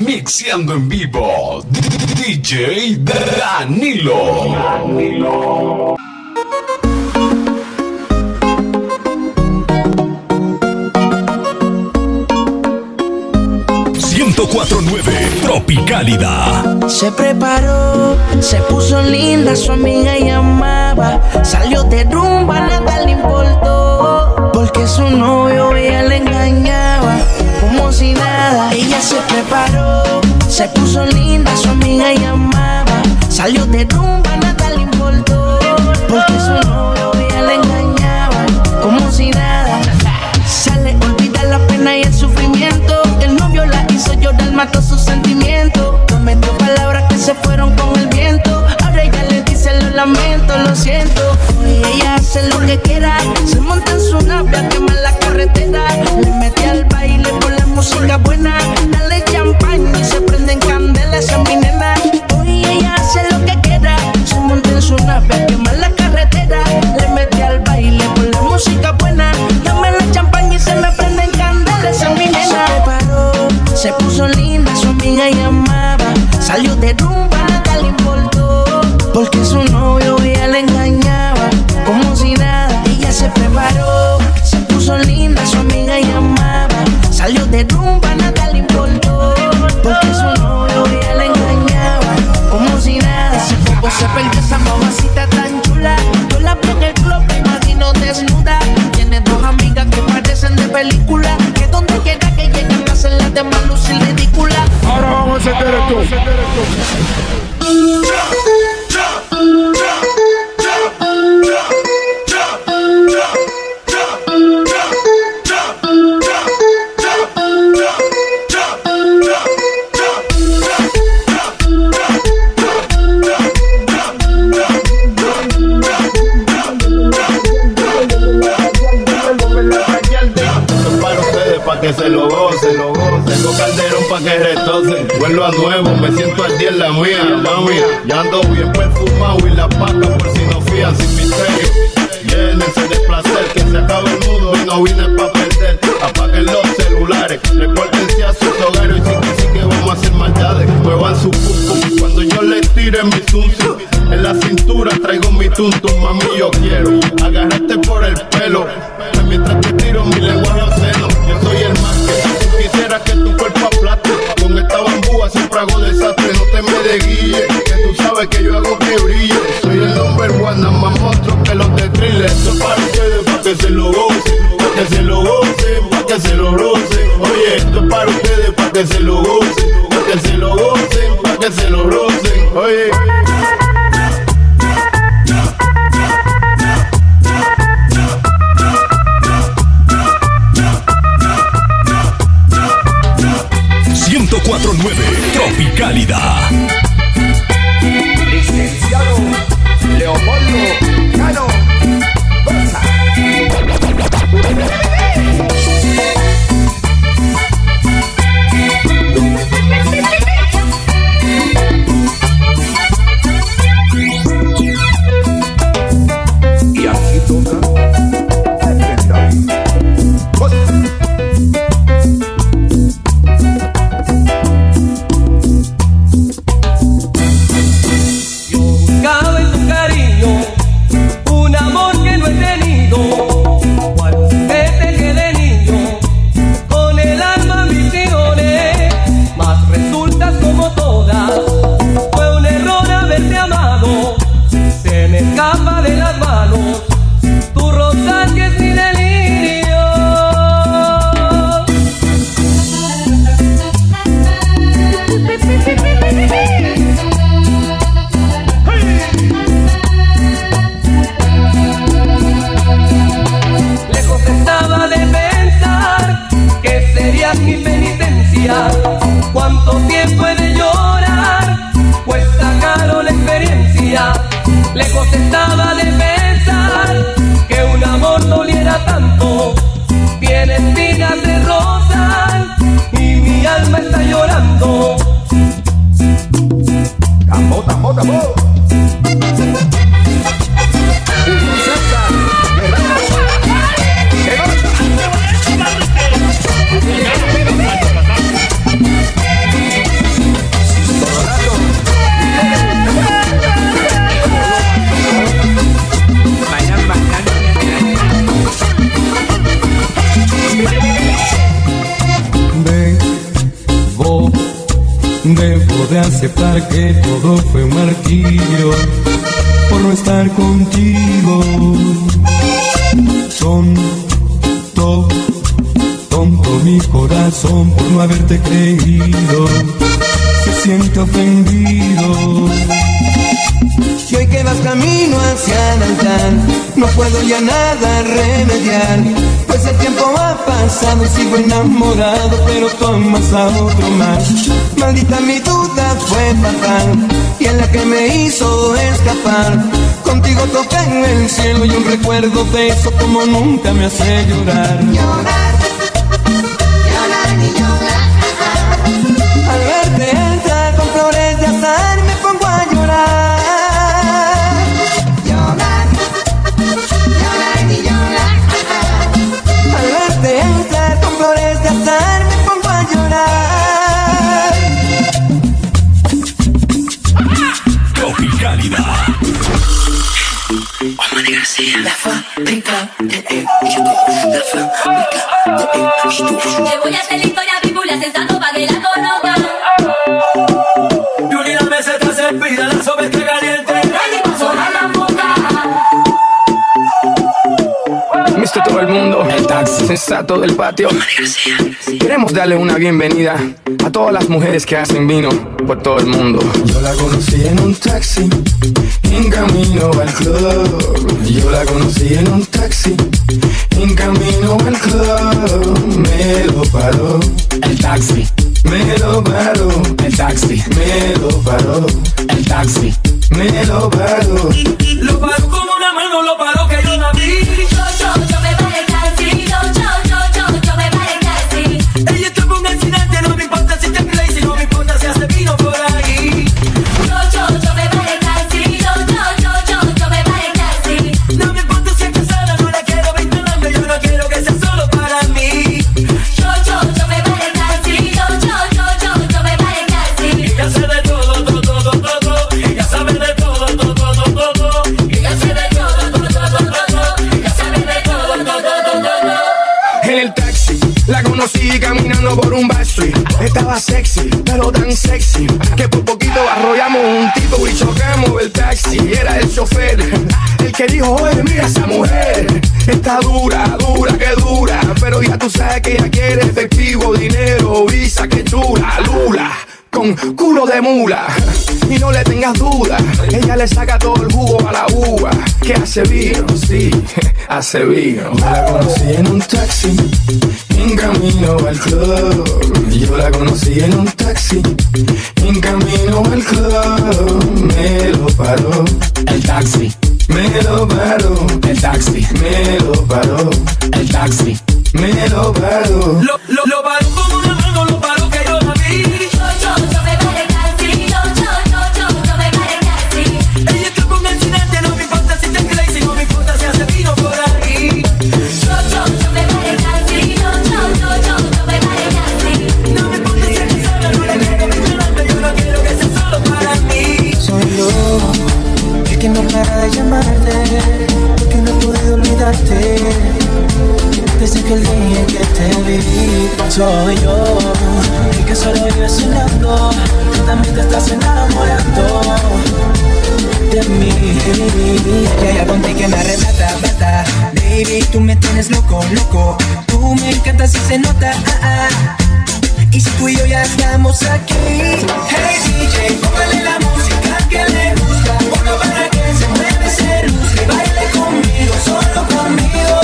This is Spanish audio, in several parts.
Mixeando en vivo, DJ Danilo. 104.9 Tropicalida. Se preparó, se puso linda, su amiga llamaba. Salió de rumba, nada le importó, porque su novio ella le engañaba, como si nada. Ella se preparó, se puso linda, su amiga llamaba. Salió de rumba, nada le importó, porque su novio ella le engañaba, como si nada. Sale, olvida la pena y el sufrimiento. El novio la hizo llorar, mató sus sentimientos. Prometió palabras que se fueron con el viento. Ahora ella le dice lo lamento, lo siento. Hoy ella hace lo que quiera, se monta en su nave a quemar la carretera. Le mete al baile con la música buena. Dale champaña y se prenden candelas, esa es mi nena. Hoy ella hace lo que quiera, se monta en su nave a quemar la carretera. Le mete al baile con la música buena. Dame la champaña y se me prenden candelas, esa es mi nena. Se preparó, se puso linda, su amiga llamaba. Salió de rumba, nada le importó, porque su novio ella le engañaba, como si nada. Ella se preparó, se puso linda, su amiga llamaba. Salió de rumba, nada le importó, porque su novio ella le engañaba, como si nada. Ese poco se perdió, esa mamacita tan chula. Yo la vi en el club, me imagino desnuda. Tiene dos amigas que parecen de película, que donde quiera que lleguen hacen las demás lucir ridícula. Ahora vamos a encender esto. Que se lo gocen, tengo calderón pa' que retocen. Vuelvo a nuevo, me siento al día en la mía, mami. Ya ando bien perfumado y la paca por si no fían sin misterio. Llénense de placer, que se acaba el mundo y no vine pa' perder. Apaguen los celulares, repórtense a sus hogares y sí que vamos a hacer maldades. Muevan su pum cuando yo les tire mi tuntum. En la cintura traigo mi tuntum, mami yo quiero agarrarte por el pelo, mientras te tiro mi lengua a los senos. Yo soy el más que tú quisieras que tu cuerpo aplaste. Con esta bambúa siempre hago desastre, no te me desguille, que tú sabes que yo hago que brille. Soy el number one, nada más monstruo que los de Thriller. Esto es para ustedes, pa' que se lo gocen, pa' que se lo gocen, pa' que se lo rocen. Oye, esto es para ustedes, pa' que se lo gocen, pa' que se lo gocen, pa' que se lo rocen. Oye. 104.9 Tropicalida. Licenciado Leopoldo Cano. Y aquí toca cuánto tiempo he de llorar, pues sacaron la experiencia. Lejos estaba de pensar que un amor doliera tanto. Tiene espigas de rosas y mi alma está llorando. Tambo, tambo, tambo. Debo de aceptar que todo fue un martirio por no estar contigo. Tonto mi corazón por no haberte creído, se siente ofendido. Si hoy que vas camino hacia el altar, no puedo ya nada remediar, pues el tiempo ha pasado y sigo enamorado, pero tú amas a otro más. Maldita mi duda fue fatal, y en la que me hizo escapar. Contigo toqué en el cielo y un recuerdo de eso como nunca me hace llorar. Llorar, llorar y llorar. Al verte entrar con flores de azar me pongo a llorar. Llorar, llorar y llorar. Al verte entrar con flores de azar me pongo a llorar. Tropicalidad. Omar García, la fábrica de éxito, la fábrica de éxito. Te voy a hacer la historia bíblia sensato pa' que la conozcan. Y unir la meseta se pida, la sopa está caliente. Ready pa' sonar la boca. Mister todo el mundo, el taxi sensato del patio. Omar García. Queremos darle una bienvenida a todas las mujeres que hacen vino por todo el mundo. Yo la conocí en un taxi, en camino al club. Yo la conocí en un taxi, en camino al club. Me lo paró el taxi, me lo paró el taxi, me lo paró el taxi, me lo paró. Lo paró como una mano, lo paró que yo la vi. Yo me paré el taxi. Yo me paré el taxi. Ella tuvo un accidente, no me importa si te crazy, no me importa si hace vino por ahí. Yo me paré el taxi. Yo me paré el taxi. No me importa si es casada, no la quiero ver llorando, yo no quiero que sea solo para mí. Yo me paré el taxi. Yo me paré el taxi. Ella sabe de todo. Ella sabe de todo. Ella sabe de todo. Ella sabe de todo. En el taxi la conocí caminando por un backstreet. Estaba sexy, pero tan sexy que por poquito arrollamos un tipo y chocamos el taxi. Era el chofer el que dijo: oye, mira esa mujer, está dura, que dura. Pero ya tú sabes que ella quiere efectivo, dinero, visa, que chula, lula, con culo de mula. Y no le tengas duda, ella le saca todo el jugo a la uva. Que hace vino, sí, hace vino. Yo la conocí en un taxi, en camino al club. Yo la conocí en un taxi, en camino al club. Me lo paró el taxi, me lo paró el taxi, me lo paró el taxi, me lo paró. Lo paró como una mano, lo paró que yo la vi. Yo me paré el taxi. Yo me paré el taxi. Ella tuvo un accidente, no me importa si te crazy, no me importa si hace vino por ahí. Yo me paré el taxi. Yo me paré el taxi. No me importa si es casada, no la quiero ver llorando, yo no quiero que sea solo para mí. Soy yo, el que no para de llamarte, porque no puedo olvidarte. Desde aquel día que te vi, soy yo, el que solo vive soñando, que también te estás enamorando de mí. Ya ponte que me arrebata, bata. Baby, tú me tienes loco, tú me encantas y se nota, Y si tú y yo ya estamos aquí, hey DJ, póngale la música que le gusta, uno para que se mueve, se luzca y baile conmigo, solo conmigo.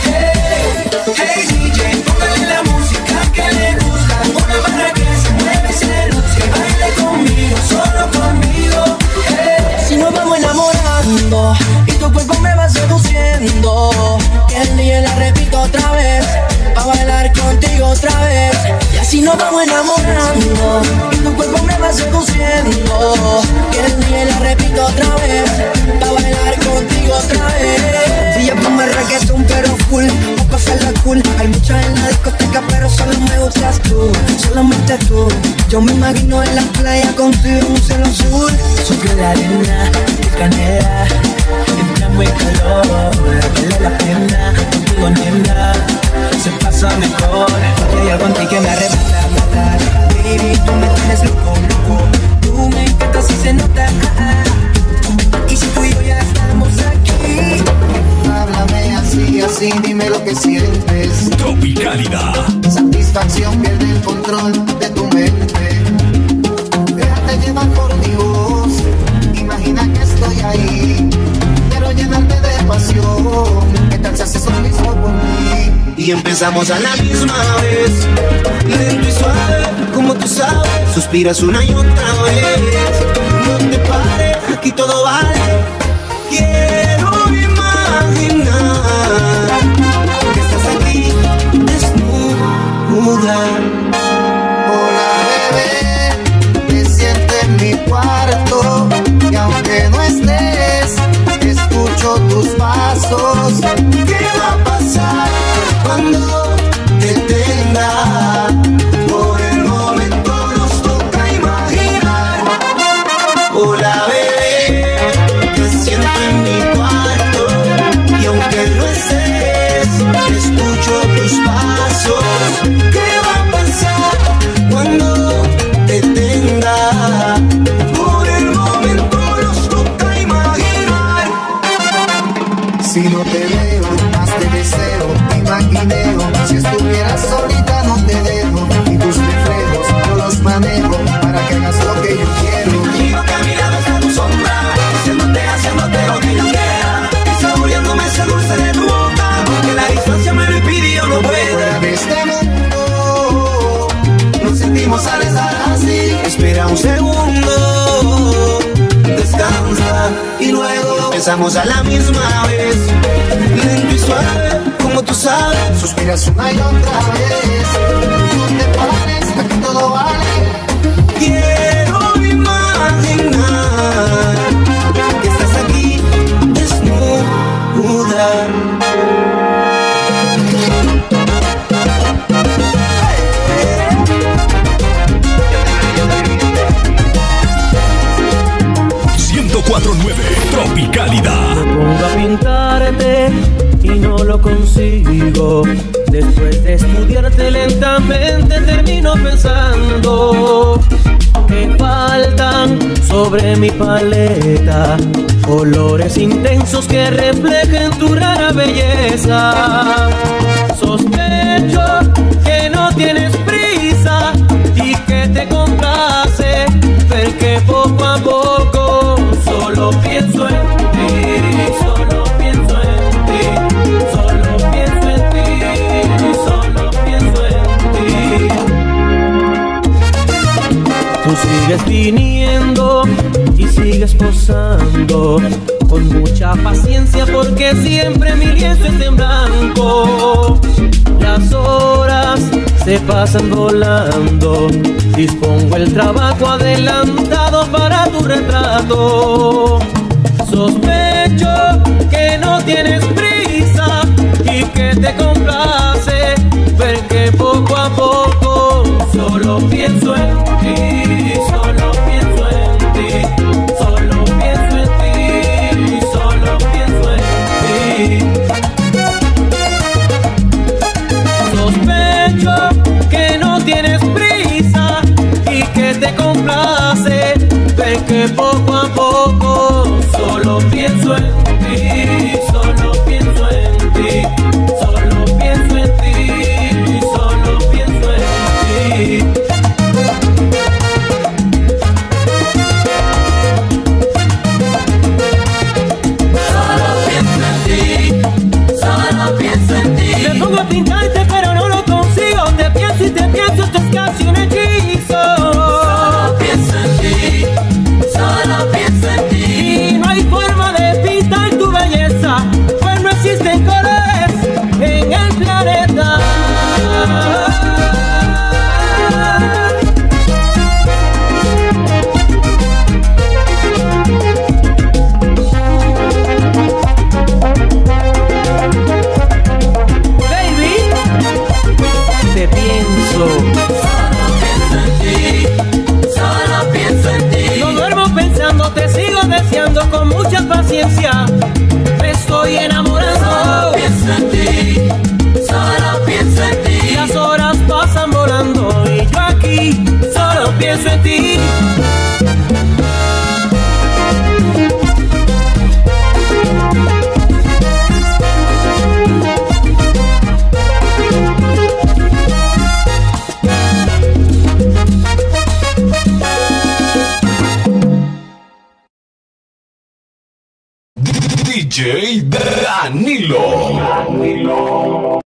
Hey DJ, póngale la música que le gusta, uno para que se mueve, se luzca y baile conmigo, solo conmigo. Si nos vamos enamorando y tu cuerpo me va seduciendo, que el día la repito otra vez, pa' bailar contigo otra vez. Y así nos vamos enamorando y tu cuerpo me va seduciendo, que el día la repito otra vez, pa' bailar contigo otra vez. Si yo pongo el reggaetón pero full, pa' pasarla cool. Hay muchas en la discoteca pero solo me gustas tú, solamente tú. Yo me imagino en la playa contigo en un cielo azul, sobre la arena de canela, entramos en calor, vale la pena, contigo nena, se pasa mejor. Porque hay algo en ti que me arrebata, baby, tú me tienes loco. Tropicálida. Satisfacción pierde el control de tu mente. Déjate llevar por mi voz. Imagina que estoy ahí. Quiero llenarte de pasión. ¿Qué tal si haces lo mismo por mí? Y empezamos a la misma vez, lento y suave, como tú sabes. Suspiras una y otra vez. No te pares, aquí todo vale. Quiero imaginar que estás aquí desnuda. Hola bebé, me siento en mi cuarto. Y aunque no estés, escucho tus pasos. ¿Qué va a pasar cuando te tenga? Por el momento nos toca imaginar. Hola bebé, te siento en mi cuarto. Y aunque no estés, escucho tus pasos. ¿Qué va a pasar cuando te tenga? Por el momento nos toca imaginar. Si no te veo, más te deseo, te maquineo. Si estuvieras solita no te dejo. Y tus reflejos yo los manejo para que hagas lo que yo quiero. Imagino que a mi lado está tu sombra, haciéndote lo que yo quiera. Y saboreándome ese dulce de tu boca, porque la distancia me lo impide y yo no Fuera puedo. de este mundo nos sentimos al estar así. Espera un segundo, descansa y luego empezamos a la misma vez, lento y suave, como tú sabes. Suspiras una y otra vez. No te pares, aquí todo vale. Quiero imaginar que estás aquí desnuda. 104.9 Tropicálida. Me pongo a pintarte y no lo consigo. Después de estudiarte lentamente termino pensando que faltan sobre mi paleta colores intensos que reflejen tu rara belleza. Sospecho que no tienes prisa y que te complace ver que poco a poco solo pienso en ti, solo pienso en ti, solo pienso en ti, solo pienso en ti. Tú sigues viniendo y sigues posando con mucha paciencia porque siempre mi lienzo es en blanco. Las horas se pasan volando, dispongo el trabajo adelantado para tu retrato. Sospecho que no tienes prisa y que te complace ver que poco a poco solo pienso en ti, solo pienso en ti, solo pienso en ti, solo pienso en ti. Sospecho que no tienes prisa y que te complace ver que poco a poco solo pienso en ti, solo pienso en ti, solo pienso en ti, solo pienso en ti. Solo pienso en ti, solo pienso en ti. Me pongo a pintarte pero no lo consigo. Te pienso y te pienso, esto es casi un hechizo. Solo pienso en ti, solo pienso en ti. Y no hay forma de pintar tu belleza, pues no existen colores en el planeta. Baby, te pienso. Solo pienso en ti, solo pienso en ti. No duermo pensando, te sigo deseando con mucha paciencia. Me estoy enamorando. Solo pienso en ti, solo pienso en ti. Las horas pasan volando y yo aquí solo pienso en ti. DJ Danilo.